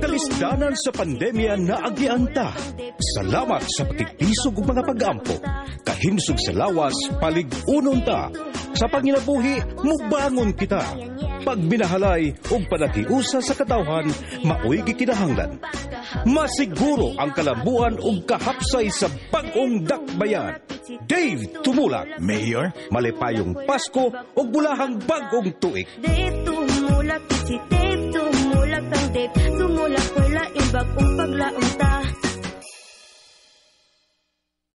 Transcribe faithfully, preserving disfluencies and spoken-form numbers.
kalisdanan sa pandemya na agianta. Salamat sa pagtitisog ug mga pag-ampo. Kahimsog sa lawas, palig-unon ta. Sa panginabuhi, mubangon kita. Pagbinahalay ug panagiusa sa katawhan, maoy gikinahanglan. Masiguro ang kalambuan ug kahapsay sa bag-ong dakbayan. Dave Tumulak, Mayor, malipayong Pasko ug bulahang bag-ong tuig. Dave Tumulak, si Dave Tumulak ang Dave Tumulak, wala yung bag-ong paglaong ta.